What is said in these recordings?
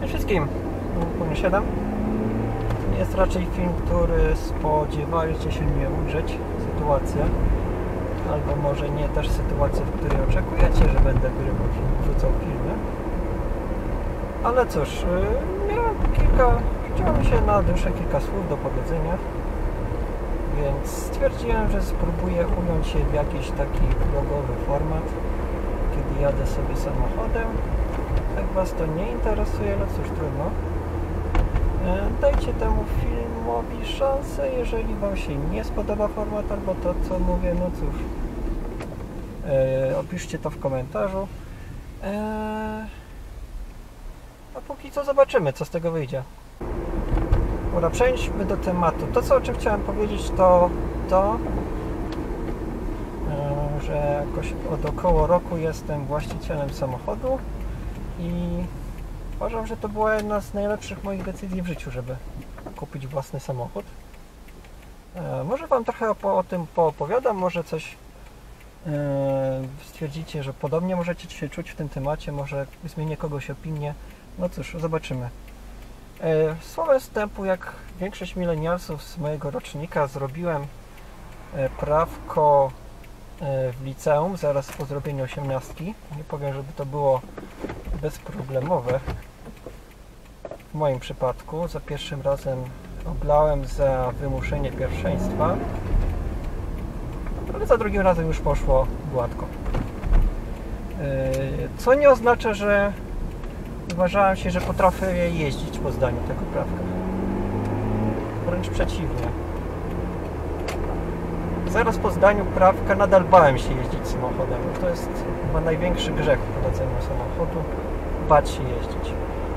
Cześć wszystkim, Punkt 7. To nie jest raczej film, który spodziewaliście się mnie ujrzeć, sytuację, albo może nie też sytuację, w której oczekujecie, że będę wrzucał filmy. Ale cóż, rzuciło mi się na duszę kilka słów do powiedzenia, więc stwierdziłem, że spróbuję ująć się w jakiś taki vlogowy format, kiedy jadę sobie samochodem. Jak Was to nie interesuje, no cóż, trudno. Dajcie temu filmowi szansę, jeżeli Wam się nie spodoba format albo to, co mówię, no cóż. Opiszcie to w komentarzu. A póki co zobaczymy, co z tego wyjdzie. Dobra, przejdźmy do tematu. To, o czym chciałem powiedzieć, to że jakoś od około roku jestem właścicielem samochodu i uważam, że to była jedna z najlepszych moich decyzji w życiu, żeby kupić własny samochód. Może Wam trochę o tym poopowiadam, może coś stwierdzicie, że podobnie możecie się czuć w tym temacie, może zmienię kogoś opinię. No cóż, zobaczymy. Słowem wstępu, jak większość milenialsów z mojego rocznika, zrobiłem prawko w liceum zaraz po zrobieniu 18. Nie powiem, żeby to było bezproblemowe. W moim przypadku za pierwszym razem oblałem za wymuszenie pierwszeństwa, ale za drugim razem już poszło gładko. Co nie oznacza, że uważałem się, że potrafię jeździć po zdaniu tego prawka. Wręcz przeciwnie. Zaraz po zdaniu prawka nadal bałem się jeździć samochodem. To jest chyba największy grzech w prowadzeniu samochodu. Bać się jeździć.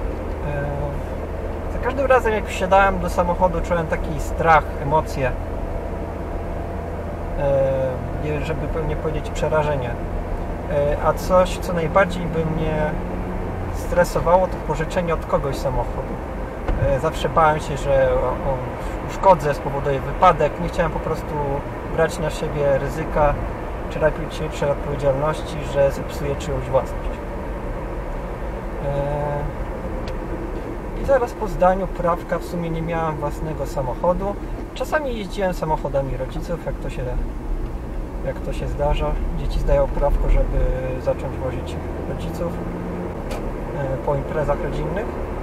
Za każdym razem, jak wsiadałem do samochodu, czułem taki strach, emocje. Żeby nie powiedzieć przerażenie. A coś, co najbardziej by mnie stresowało, to pożyczenie od kogoś samochodu. Zawsze bałem się, że uszkodzę, spowoduje wypadek. Nie chciałem po prostu brać na siebie ryzyka czy raczej odpowiedzialności, że zepsuję czyjąś własność. I zaraz po zdaniu prawka w sumie nie miałem własnego samochodu. Czasami jeździłem samochodami rodziców, jak to się zdarza. Dzieci zdają prawko, żeby zacząć wozić rodziców po imprezach rodzinnych.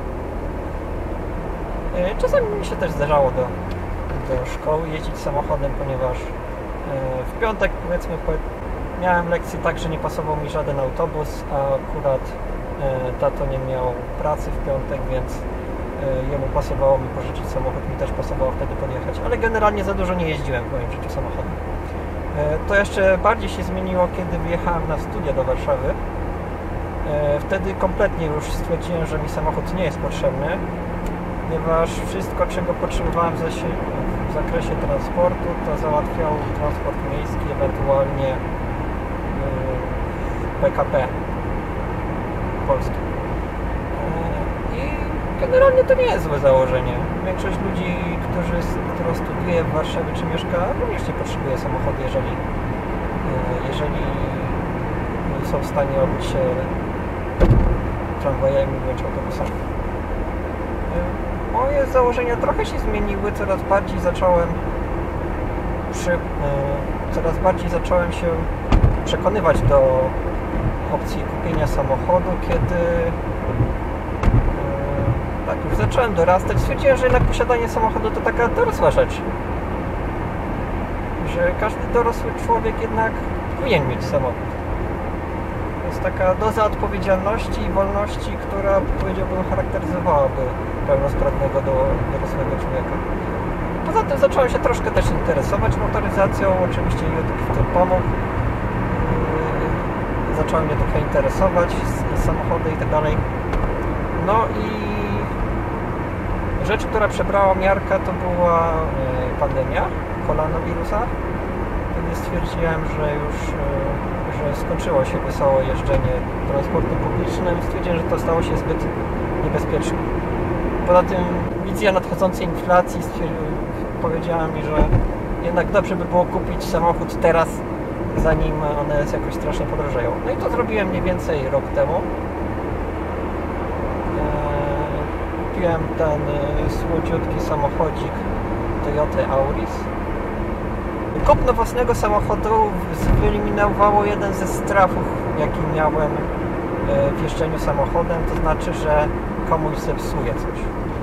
Czasami mi się też zdarzało do szkoły jeździć samochodem, ponieważ w piątek, powiedzmy, miałem lekcję tak, że nie pasował mi żaden autobus, a akurat tato nie miał pracy w piątek, więc jemu pasowało mi pożyczyć samochód, mi też pasowało wtedy podjechać, ale generalnie za dużo nie jeździłem w moim życiu samochodem. To jeszcze bardziej się zmieniło, kiedy wyjechałem na studia do Warszawy. Wtedy kompletnie już stwierdziłem, że mi samochód nie jest potrzebny, ponieważ wszystko, czego potrzebowałem w zakresie transportu, to załatwiał transport miejski, ewentualnie PKP polski. I generalnie to nie jest złe założenie. Większość ludzi, która studiuje w Warszawie czy mieszka, również nie potrzebuje samochodu, jeżeli są w stanie obyć się tramwajami bądź autobusami. Moje założenia trochę się zmieniły, coraz bardziej zacząłem się przekonywać do opcji kupienia samochodu, kiedy tak już zacząłem dorastać. Stwierdziłem, że jednak posiadanie samochodu to taka dorosła rzecz. Że każdy dorosły człowiek jednak powinien mieć samochód. To jest taka doza odpowiedzialności i wolności, która, powiedziałbym, charakteryzowałaby pełnosprawnego dorosłego człowieka. Poza tym zacząłem się troszkę też interesować motoryzacją, oczywiście YouTube w tym pomógł. Zacząłem mnie trochę interesować, samochody i tak dalej. No i rzecz, która przebrała miarka, to była pandemia koronawirusa. Wtedy stwierdziłem, że skończyło się wesołe jeżdżenie transportem publicznym. Stwierdziłem, że to stało się zbyt niebezpieczne. Poza tym wizja nadchodzącej inflacji powiedziała mi, że jednak dobrze by było kupić samochód teraz, zanim one jakoś strasznie podrożeją. No i to zrobiłem mniej więcej rok temu. kupiłem ten słodziutki samochodzik Toyota Auris. Kupno własnego samochodu wyeliminowało jeden ze strachów, jaki miałem w jeżdżeniu samochodem, to znaczy, że komuś zepsuje coś.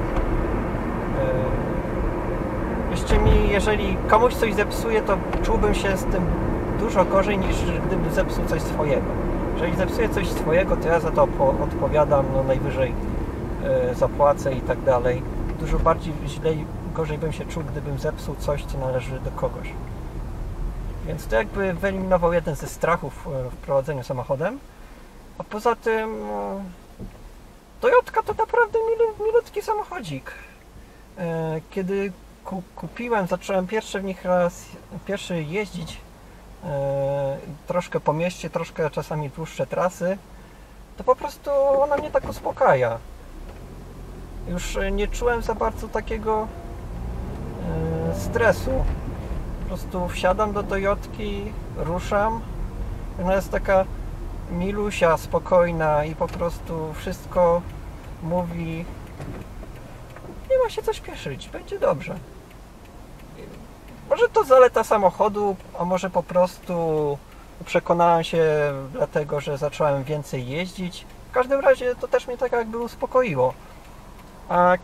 Jeszcze jeżeli komuś coś zepsuje, to czułbym się z tym dużo gorzej, niż gdyby zepsuł coś swojego. Jeżeli zepsuję coś swojego, to ja za to odpowiadam, no najwyżej zapłacę i tak dalej. Dużo bardziej gorzej bym się czuł, gdybym zepsuł coś, co należy do kogoś. Więc to jakby wyeliminował jeden ze strachów w prowadzeniu samochodem. A poza tym Toyotka to naprawdę milutki samochodzik. Kiedy kupiłem, zacząłem pierwszy jeździć troszkę po mieście, troszkę czasami dłuższe trasy, to po prostu ona mnie tak uspokaja. Już nie czułem za bardzo takiego stresu. Po prostu wsiadam do Toyotki, ruszam. Ona jest taka milusia, spokojna i po prostu wszystko mówi: nie ma się co śpieszyć, będzie dobrze. Może to zaleta samochodu, a może po prostu przekonałem się dlatego, że zacząłem więcej jeździć. W każdym razie to też mnie tak jakby uspokoiło. A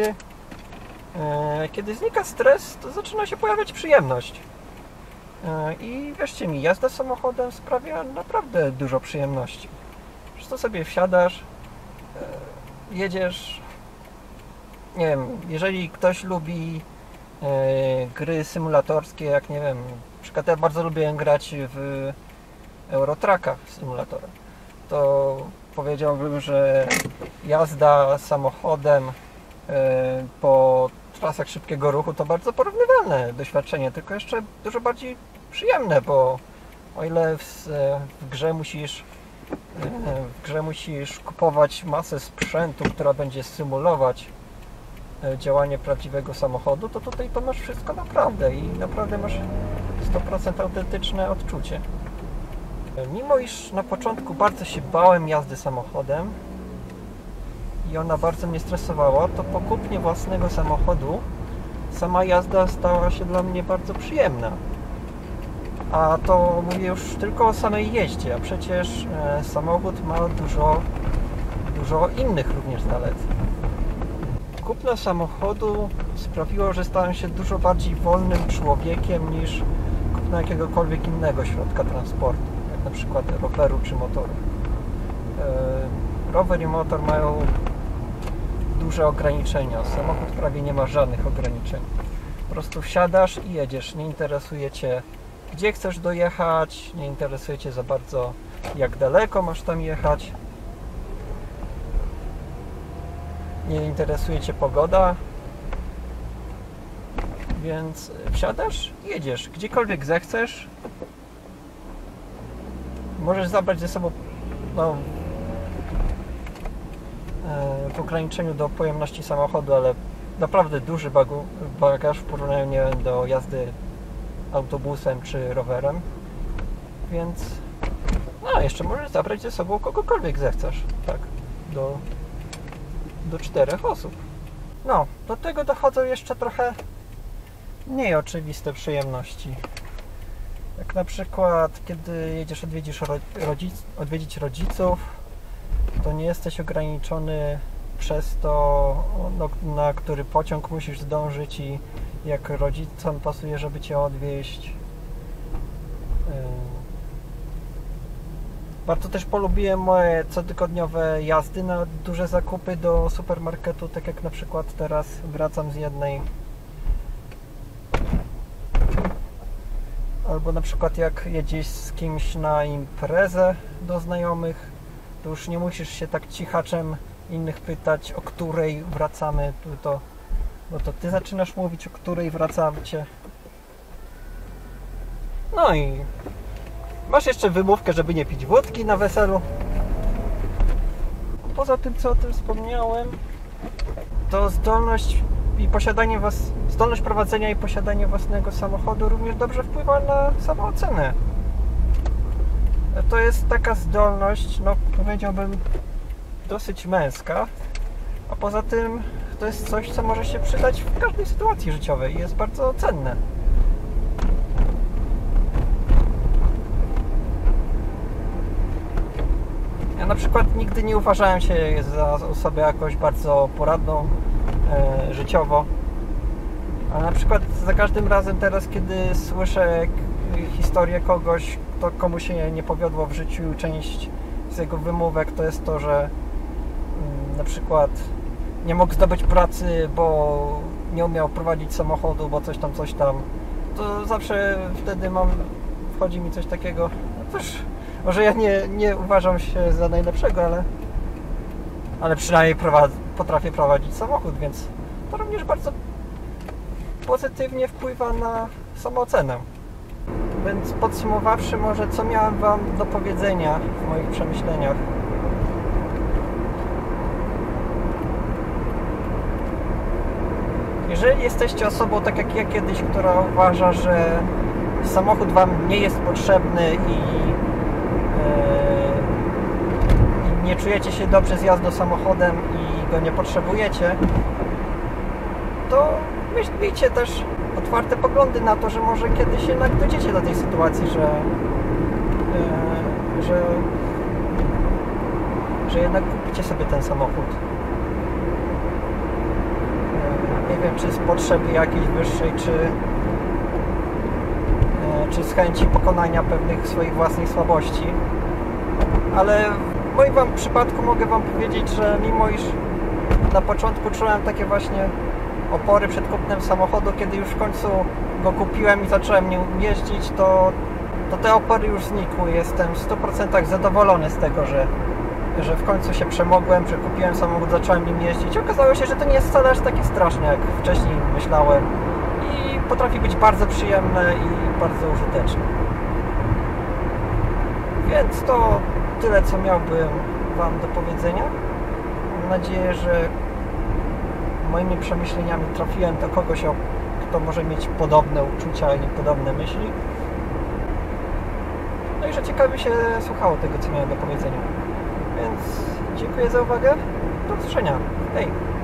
kiedy znika stres, to zaczyna się pojawiać przyjemność. I wierzcie mi, jazda samochodem sprawia naprawdę dużo przyjemności. Że to sobie wsiadasz, jedziesz. Nie wiem, jeżeli ktoś lubi gry symulatorskie, jak nie wiem, na przykład ja bardzo lubię grać w Eurotracka w symulatorach, to powiedziałbym, że jazda samochodem po trasach szybkiego ruchu to bardzo porównywalne doświadczenie, tylko jeszcze dużo bardziej przyjemne, bo o ile w grze musisz kupować masę sprzętu, która będzie symulować działanie prawdziwego samochodu, to tutaj to masz wszystko naprawdę i naprawdę masz 100% autentyczne odczucie. Mimo iż na początku bardzo się bałem jazdy samochodem i ona bardzo mnie stresowała, to po kupnie własnego samochodu sama jazda stała się dla mnie bardzo przyjemna. A to mówię już tylko o samej jeździe, a przecież samochód ma dużo innych również zalet. Kupno samochodu sprawiło, że stałem się dużo bardziej wolnym człowiekiem niż kupno jakiegokolwiek innego środka transportu, jak na przykład roweru czy motoru. Rower i motor mają duże ograniczenia, samochód prawie nie ma żadnych ograniczeń. Po prostu wsiadasz i jedziesz, nie interesuje Cię, gdzie chcesz dojechać, nie interesuje Cię za bardzo, jak daleko masz tam jechać. Nie interesuje Cię pogoda, więc wsiadasz i jedziesz gdziekolwiek zechcesz. Możesz zabrać ze sobą w ograniczeniu do pojemności samochodu, ale naprawdę duży bagaż w porównaniu, nie wiem, do jazdy autobusem czy rowerem, więc jeszcze możesz zabrać ze sobą kogokolwiek zechcesz, tak, do 4 osób. Do tego dochodzą jeszcze trochę mniej oczywiste przyjemności. Jak na przykład, kiedy jedziesz odwiedzić rodziców, to nie jesteś ograniczony przez to, na który pociąg musisz zdążyć i jak rodzicom pasuje, żeby Cię odwieźć. Bardzo też polubiłem moje cotygodniowe jazdy na duże zakupy do supermarketu, tak jak na przykład teraz wracam z jednej. Albo na przykład jak jedziesz z kimś na imprezę do znajomych, to już nie musisz się tak cichaczem innych pytać, o której wracamy, bo to Ty zaczynasz mówić, o której wracacie. No i masz jeszcze wymówkę, żeby nie pić wódki na weselu. Poza tym, co o tym wspomniałem, to zdolność prowadzenia i posiadanie własnego samochodu również dobrze wpływa na samoocenę. To jest taka zdolność, powiedziałbym, dosyć męska, A poza tym to jest coś, co może się przydać w każdej sytuacji życiowej i jest bardzo cenne. Ja na przykład nigdy nie uważałem się za osobę jakoś bardzo poradną życiowo. A na przykład za każdym razem teraz, kiedy słyszę historię kogoś, komu się nie powiodło w życiu, część z jego wymówek to jest to, że na przykład nie mógł zdobyć pracy, bo nie umiał prowadzić samochodu, bo coś tam, to zawsze wtedy wchodzi mi coś takiego, no cóż, może ja nie uważam się za najlepszego, ale przynajmniej potrafię prowadzić samochód, więc to również bardzo pozytywnie wpływa na samoocenę. Więc podsumowawszy, może co miałem Wam do powiedzenia w moich przemyśleniach. Jeżeli jesteście osobą, tak jak ja kiedyś, która uważa, że samochód Wam nie jest potrzebny i nie czujecie się dobrze z jazdą samochodem i go nie potrzebujecie, to miejcie też otwarte poglądy na to, że może kiedyś jednak dojdziecie do tej sytuacji, że jednak kupicie sobie ten samochód. Nie wiem, czy z potrzeby jakiejś wyższej, czy z chęci pokonania pewnych swoich własnych słabości. Ale w moim przypadku mogę Wam powiedzieć, że mimo iż na początku czułem takie właśnie opory przed kupnem samochodu, kiedy już w końcu go kupiłem i zacząłem nim jeździć, to te opory już znikły. Jestem w 100% zadowolony z tego, że w końcu się przemogłem, że kupiłem samochód, zacząłem nim jeździć. Okazało się, że to nie jest wcale aż takie straszne, jak wcześniej myślałem. I potrafi być bardzo przyjemne i bardzo użyteczne. Więc to tyle, co miałbym Wam do powiedzenia. Mam nadzieję, że moimi przemyśleniami trafiłem do kogoś, kto może mieć podobne uczucia i podobne myśli. No i że ciekawie się słuchało tego, co miałem do powiedzenia. Więc dziękuję za uwagę. Do usłyszenia. Hej!